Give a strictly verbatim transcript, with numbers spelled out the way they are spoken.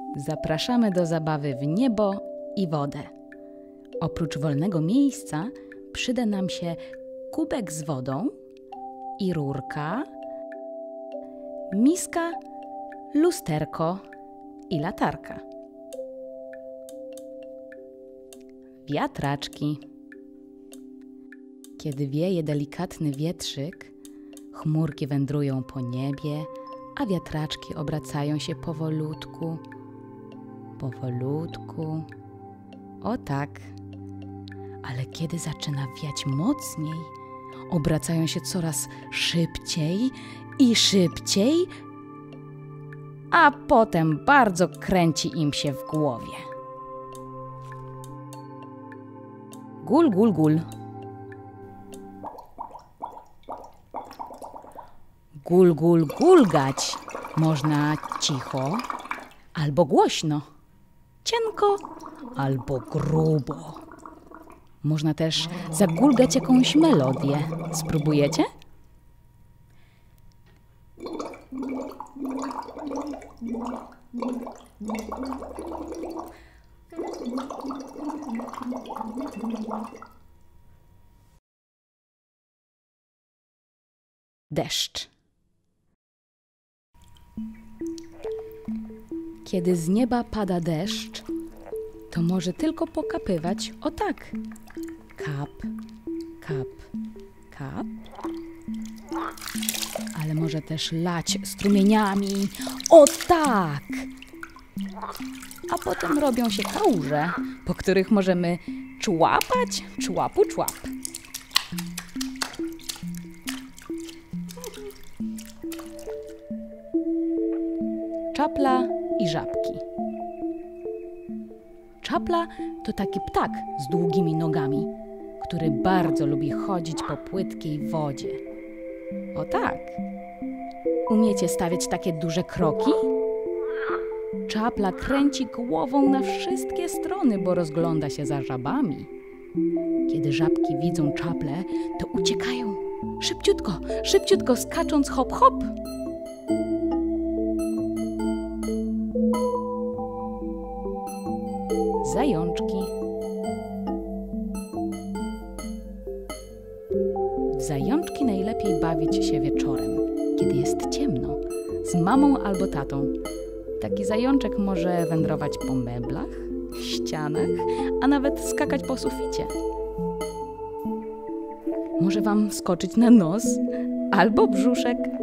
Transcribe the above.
Zapraszamy do zabawy w niebo i wodę. Oprócz wolnego miejsca przyda nam się kubek z wodą i rurka, miska, lusterko i latarka. Wiatraczki. Kiedy wieje delikatny wietrzyk, chmurki wędrują po niebie, a wiatraczki obracają się powolutku, powolutku. O tak. Ale kiedy zaczyna wiać mocniej, obracają się coraz szybciej i szybciej, a potem bardzo kręci im się w głowie. Gul, gul, gul. Gul, gul, gulgać można cicho albo głośno, cienko albo grubo. Można też zagulgać jakąś melodię. Spróbujecie? Deszcz. Kiedy z nieba pada deszcz, to może tylko pokapywać o tak. Kap, kap, kap. Ale może też lać strumieniami o tak. A potem robią się kałuże, po których możemy człapać, człapu, człap. Czapla i żabki. Czapla to taki ptak z długimi nogami, który bardzo lubi chodzić po płytkiej wodzie. O tak! Umiecie stawiać takie duże kroki? Czapla kręci głową na wszystkie strony, bo rozgląda się za żabami. Kiedy żabki widzą czaplę, to uciekają. Szybciutko, szybciutko skacząc hop, hop. Zajączki. W zajączki najlepiej bawić się wieczorem, kiedy jest ciemno, z mamą albo tatą. Taki zajączek może wędrować po meblach, ścianach, a nawet skakać po suficie. Może wam skoczyć na nos albo brzuszek.